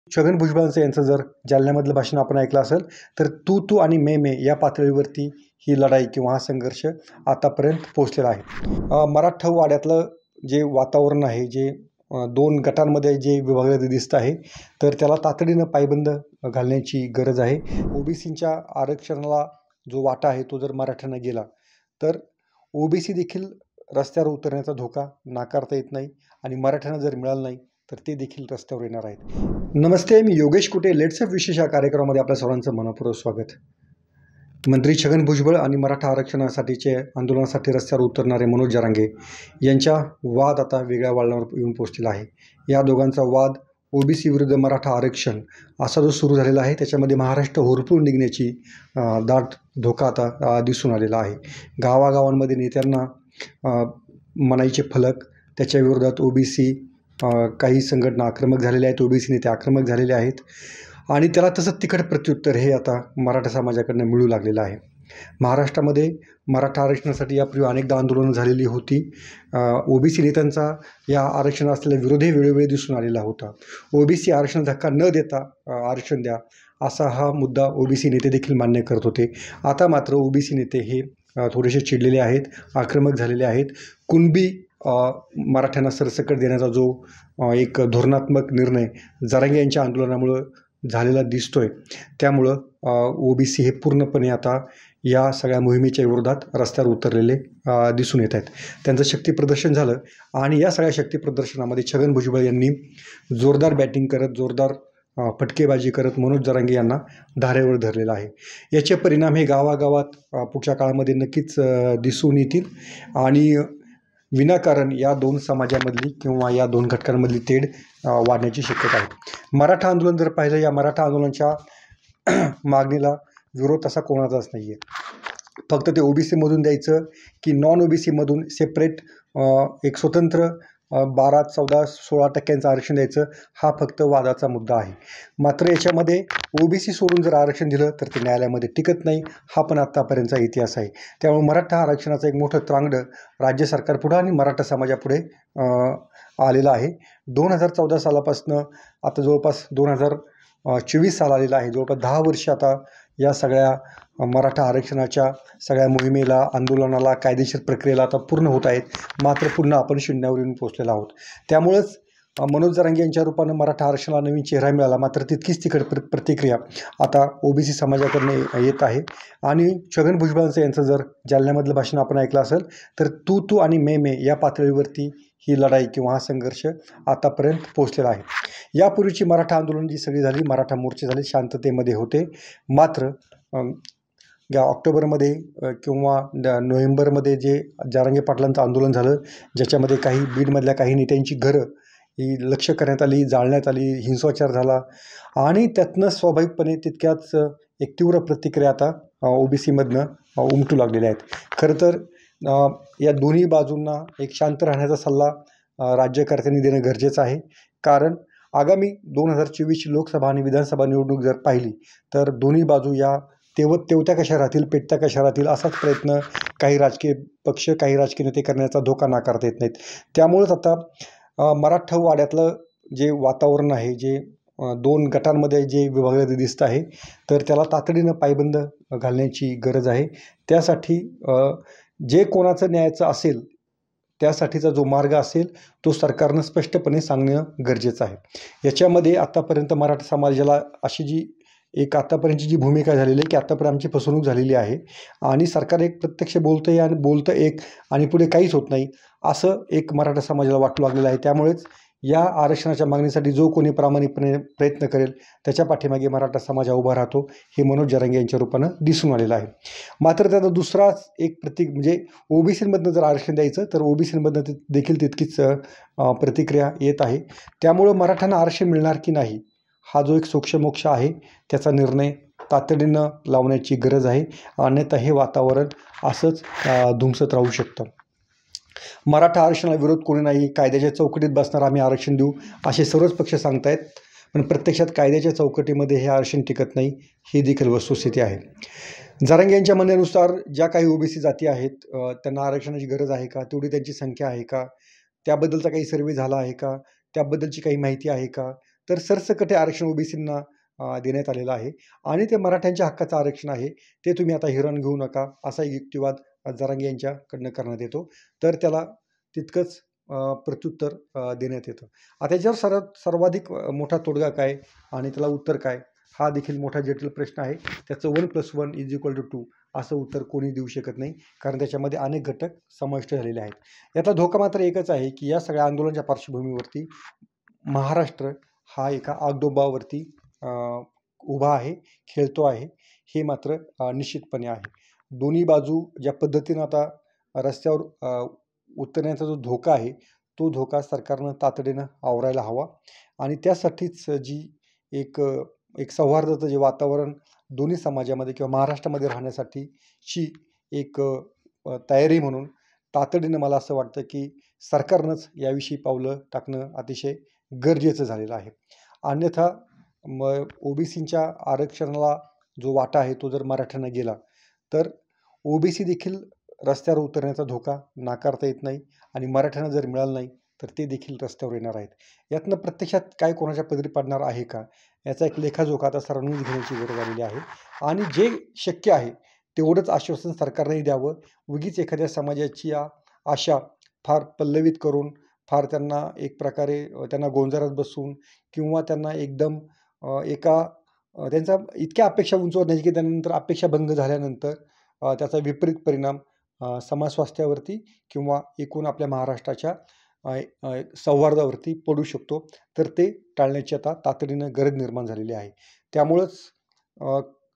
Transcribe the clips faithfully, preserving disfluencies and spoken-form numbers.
छगन भुजबळांचं यांचं जर जालन्यामधलं भाषण आपण ऐकलं असेल तर तू तू आणि मे मे या पातळीवरती ही लढाई किंवा हा संघर्ष आतापर्यंत पोहोचलेला आहे. अ, मराठवाड्यातलं जे वातावरण आहे, जे अ, दोन गटांमध्ये जे विभागलेलं दिसतं आहे, तर त्याला तातडीनं पायबंद घालण्याची गरज आहे. ओबीसींच्या आरक्षणाला जो वाटा आहे तो जर मराठ्यांना गेला तर ओबीसी देखील रस्त्यावर उतरण्याचा धोका नाकारता येत नाही आणि मराठ्यांना जर मिळालं नाही तर ते देखील रस्त्यावर येणार आहेत. नमस्ते, मी योगेश कुटे. लेट्स अप विशेष या कार्यक्रमामध्ये आपल्या सर्वांचं मनपूर्वक स्वागत. मंत्री छगन भुजबळ आणि मराठा आरक्षणासाठीचे आंदोलनासाठी रस्त्यावर उतरणारे मनोज जरांगे यांच्या वाद आता वेगळ्या वळणावर येऊन पोहोचलेला आहे. या दोघांचा वाद ओबीसी विरुद्ध मराठा आरक्षण असा जो सुरू झालेला आहे, त्याच्यामध्ये महाराष्ट्र होरपून निघण्याची दाट धोका आता दिसून आलेला आहे. गावागावांमध्ये नेत्यांना मनाईचे फलक, त्याच्या विरोधात ओबीसी काही संघटना आक्रमक झालेल्या आहेत, ओबीसी नेते आक्रमक झालेले आहेत आणि त्याला तसंच तिखट प्रत्युत्तर हे आता मराठा समाजाकडनं मिळू लागलेलं आहे. महाराष्ट्रामध्ये मराठा आरक्षणासाठी यापूर्वी अनेकदा आंदोलनं झालेली होती. ओबीसी नेत्यांचा या आरक्षण असलेला विरोधही वेळोवेळी दिसून आलेला होता. ओबीसी आरक्षण धक्का न देता आरक्षण द्या असा हा मुद्दा ओबीसी नेते देखील मान्य करत होते. आता मात्र ओबीसी नेते हे थोडेसे चिडलेले आहेत, आक्रमक झालेले आहेत. कुणबी मराठ्यांना सरसकट देण्याचा जो एक धोरणात्मक निर्णय जरांगे यांच्या आंदोलनामुळं झालेला दिसतोय, त्यामुळं ओबीसी हे पूर्णपणे आता या सगळ्या मोहिमेच्या विरोधात रस्त्यावर उतरलेले दिसून येत आहेत. त्यांचं शक्ती प्रदर्शन झालं आणि या सगळ्या शक्ती प्रदर्शनामध्ये छगन भुजबळ यांनी जोरदार बॅटिंग करत, जोरदार फटकेबाजी करत मनोज जरांगे यांना धारेवर धरलेला आहे. याचे परिणाम हे गावागावात पुढच्या काळामध्ये नक्कीच दिसून येतील आणि विनाकारण या दोन समाजामधली किंवा या दोन घटकांमधली तेढ वाढण्याची शक्यता आहे. मराठा आंदोलन जर पाहिलं, या मराठा आंदोलनाच्या मागणीला विरोध तसा कोणाचाच नाही आहे. फक्त ते ओबीसीमधून द्यायचं की नॉन ओबीसीमधून सेपरेट एक स्वतंत्र बारा चौदा सोळा टक्क्यांचं आरक्षण द्यायचं, हा फक्त वादाचा मुद्दा आहे. मात्र याच्यामध्ये ओबीसी सोडून जर आरक्षण दिलं तर ते न्यायालयामध्ये टिकत नाही, हा पण आत्तापर्यंतचा इतिहास आहे. त्यामुळे मराठा आरक्षणाचं एक मोठं त्रांगडं राज्य सरकारपुढं आणि मराठा समाजापुढे आलेलं आहे. दोन हजार चौदा सालापासनं आता जवळपास दोन हजार चोवीस साल आलेला आहे. जवळपास दहा वर्ष आता या सगळ्या मराठा आरक्षणाच्या सगळ्या मोहिमेला, आंदोलनाला, कायदेशीर प्रक्रियेला आता पूर्ण होत आहेत. मात्र पुन्हा आपण शून्यावर येऊन पोचलेलो आहोत. त्यामुळंच मनोज जरांगे यांच्या रूपानं मराठा आरक्षणाला नवीन चेहरा मिळाला. मात्र तितकीच तिखट प्र प्रतिक्रिया आता ओबीसी समाजाकडनं येत आहे. आणि छगन भुजबळांचं यांचं जर जालन्यामधलं भाषण आपण ऐकलं असेल तर तू तू आणि मे मे या पातळीवरती ही लढाई किंवा हा संघर्ष आतापर्यंत पोहोचलेला आहे. यापूर्वीची मराठा आंदोलन जी सगळी झाली, मराठा मोर्चे झाले, शांततेमध्ये होते. मात्र या ऑक्टोबरमध्ये किंवा नोव्हेंबरमध्ये जे जरांगे पाटलांचं आंदोलन झालं, ज्याच्यामध्ये काही बीडमधल्या काही नेत्यांची घरं ही लक्ष्य करण्यात आली, जाळण्यात आली, हिंसाचार झाला आणि त्यातनं स्वाभाविकपणे तितक्याच एक तीव्र प्रतिक्रिया आता ओबीसीमधनं उमटू लागलेल्या आहेत. खरं तर या दोन्ही बाजूंना एक शांत राहण्याचा सल्ला राज्यकर्त्यांनी देणं गरजेचं आहे. कारण आगामी दोन हजार चोवीसची लोकसभा आणि विधानसभा निवडणूक जर पाहिली तर दोन्ही बाजू या तेव तेवत्या कशा राहतील, पेटत्या कशा राहतील असाच प्रयत्न काही राजकीय पक्ष, काही राजकीय नेते करण्याचा धोका नाकारता येत नाहीत. त्यामुळंच आता मराठवाड्यातलं जे वातावरण आहे, जे दोन गटांमध्ये जे विभागलेलं दिसतं आहे, तर त्याला तातडीनं पायबंद घालण्याची गरज आहे. त्यासाठी जे कोणाचं न्यायाचं असेल त्यासाठीचा जो मार्ग असेल तो सरकारनं स्पष्टपणे सांगणं गरजेचं आहे. याच्यामध्ये आत्तापर्यंत मराठा समाजाला अशी जी एक आत्तापर्यंतची जी भूमिका झालेली आहे की आत्तापर्यंत आमची फसवणूक झालेली आहे आणि सरकार एक प्रत्यक्ष बोलतं आहे आणि बोलतं एक आणि पुढे काहीच होत नाही, असं एक मराठा समाजाला वाटू लागलेलं आहे. त्यामुळेच या आरक्षणाच्या मागणीसाठी जो कोणी प्रामाणिकपणे प्रयत्न करेल त्याच्या पाठीमागे मराठा समाज उभा राहतो, हे मनोज जरांगे यांच्या रूपानं दिसून आलेलं आहे. मात्र त्याचा दुसराच एक प्रतीक म्हणजे ओबीसीमधनं जर आरक्षण द्यायचं तर ओबीसीमधनं देखील तितकीच प्रतिक्रिया येत आहे. त्यामुळं मराठ्यांना आरक्षण मिळणार की नाही हा जो एक सोक्षमोक्ष आहे त्याचा निर्णय तातडीनं लावण्याची गरज आहे. अन्यथा हे वातावरण असंच धुमसत राहू शकतं. मराठा आरक्षणाला विरोध कोणी नाही, कायद्याच्या चौकटीत बसणार आम्ही आरक्षण देऊ असे सर्वच पक्ष सांगतायत, पण प्रत्यक्षात कायद्याच्या चौकटीमध्ये हे आरक्षण टिकत नाही, ही देखील वस्तुस्थिती आहे. जरांगे यांच्या म्हणण्यानुसार ज्या काही ओबीसी जाती आहेत त्यांना आरक्षणाची गरज आहे का, तेवढी त्यांची संख्या आहे का, त्याबद्दलचा काही सर्वे झाला आहे का, त्याबद्दलची काही माहिती आहे का, तर सरसकट हे आरक्षण ओबीसींना अ, देण्यात आलेलं आहे आणि ते मराठ्यांच्या हक्काचं आरक्षण आहे. ते तुम्ही आता हिरावून घेऊ नका, असा युक्तिवाद जरांगे यांच्याकडनं करण्यात येतो. तर त्याला तितकंच अ, प्रत्युत्तर अ, देण्यात येतं. आता याच्यावर सर्वात सर्वाधिक अ, मोठा तोडगा काय आणि त्याला उत्तर काय? हा देखील मोठा जटिल प्रश्न आहे. त्याचं one plus one is equal to two असं उत्तर कोणी देऊ शकत नाही, कारण त्याच्यामध्ये अनेक घटक समाविष्ट झालेले आहेत. यातला धोका मात्र एकच आहे, की या सगळ्या आंदोलनाच्या पार्श्वभूमीवरती महाराष्ट्र हा एका आगडोंबावरती अ, उभा आहे, खेळतो आहे, हे मात्र अ, निश्चितपणे आहे. दोन्ही बाजू ज्या पद्धतीनं आता रस्त्यावर अ, उतरण्याचा जो धोका आहे, तो धोका सरकारनं तातडीनं आवरायला हवा आणि त्यासाठीच जी एक अ, एक सौहार्दाचं जे वातावरण दोन्ही समाजामध्ये किंवा महाराष्ट्रामध्ये राहण्यासाठीची एक अ, तयारी म्हणून तातडीनं मला असं वाटतं, की सरकारनंच याविषयी पावलं टाकणं अतिशय गरजेचं झालेलं आहे. अन्यथा मग ओबीसींच्या आरक्षणाला जो वाटा आहे, तो जर मराठ्यांना गेला, तर ओबीसी देखील रस्त्यावर उतरण्याचा धोका नाकारता येत नाही आणि मराठ्यांना जर मिळालं नाही, तर ते देखील रस्त्यावर येणार आहेत. यातनं प्रत्यक्षात काय कोणाच्या पदरी पडणार आहे का? याचा एक लेखाजोखा आता सर्वांनीच घेण्याची गरज आलेली आहे आणि जे शक्य आहे, तेवढंच आश्वासन सरकारनेही द्यावं. उगीच एखाद्या समाजाची आ आशा फार पल्लवित करून, फार त्यांना एक प्रकारे अ, त्यांना गोंजारात बसवून किंवा त्यांना एकदम अ, एका अ, त्यांच्या इतक्या अपेक्षा उंचावण्याची, की त्यानंतर अपेक्षा भंग झाल्यानंतर अ, त्याचा विपरीत परिणाम अ, समाज स्वास्थ्यावरती किंवा एकूण आपल्या महाराष्ट्राच्या अ, अ, सौहार्दावरती पडू शकतो. तर ते टाळण्याची आता तातडीनं गरज निर्माण झालेली आहे. त्यामुळंच अ,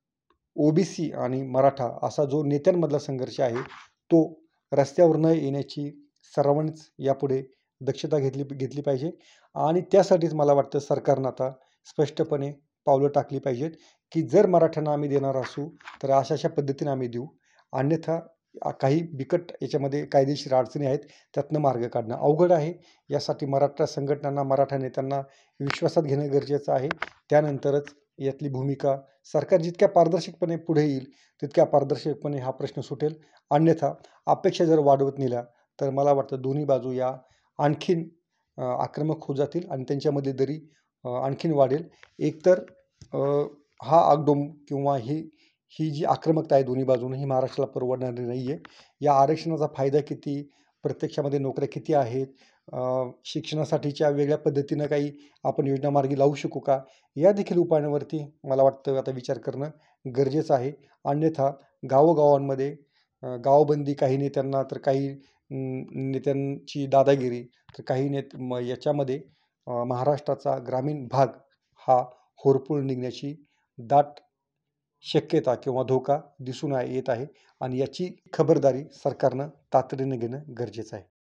ओबीसी आणि मराठा असा जो नेत्यांमधला संघर्ष आहे, तो रस्त्यावर न येण्याची सर्वांनीच यापुढे दक्षता घेतली घेतली पाहिजे आणि त्यासाठीच मला वाटतं सरकारनं आता स्पष्टपणे पावलं टाकली पाहिजेत, की जर मराठ्यांना आम्ही देणार असू, तर अशा-अशा पद्धतीने आम्ही देऊ. अन्यथा अ, काही बिकट याच्यामध्ये कायदेशीर अडचणी आहेत, त्यातनं मार्ग काढणं अवघड आहे. यासाठी मराठा संघटनांना, मराठा नेत्यांना विश्वासात घेणं गरजेचं आहे. त्यानंतरच यातली भूमिका सरकार जितक्या पारदर्शकपणे पुढे येईल, तितक्या पारदर्शकपणे हा प्रश्न सुटेल. अन्यथा अपेक्षा जर वाढवत नेल्या, तर मला वाटतं दोन्ही बाजू या आणखीन अ, आक्रमक होत जातील आणि त्यांच्यामध्ये दरी अ, आणखीन वाढेल. एकतर अ, हा आगडोंब किंवा ही ही जी आक्रमकता आहे दोन्ही बाजूने, ही महाराष्ट्राला परवडणारी नाही आहे. या आरक्षणाचा फायदा किती? प्रत्यक्षामध्ये नोकऱ्या किती आहेत? अ, शिक्षणासाठीच्या वेगळ्या पद्धतीनं काही आपण योजना मार्गी लावू शकू का? या देखील उपायांवरती मला वाटतं आता विचार करणं गरजेचं आहे. अन्यथा गावोगावांमध्ये अ, गावबंदी काही नेत्यांना, तर काही अं, नेत्यांची दादागिरी, तर काही नेत म याच्यामध्ये अ, महाराष्ट्राचा ग्रामीण भाग हा होरपळून निघण्याची दाट शक्यता किंवा धोका दिसून आ येत आहे आणि याची खबरदारी सरकारनं तातडीनं घेणं गरजेचं आहे.